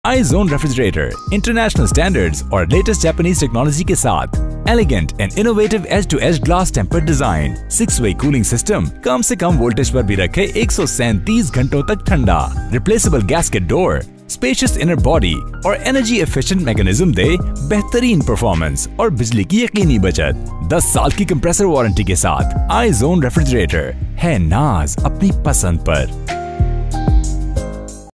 iZone refrigerator international standards और latest Japanese technology के साथ elegant and innovative edge to edge glass tempered design, 6-वे cooling system, कम से कम वोल्टेज पर भी रखे 137 घंटों तक ठंडा, replaceable gasket door, spacious inner body और एनर्जी एफिशिएंट मैकेनिज्म दे बेहतरीन परफॉर्मेंस और बिजली की यकीनी बचत। 10 साल की कंप्रेसर वारंटी के साथ iZone रेफ्रिजरेटर है नाज अपनी पसंद पर।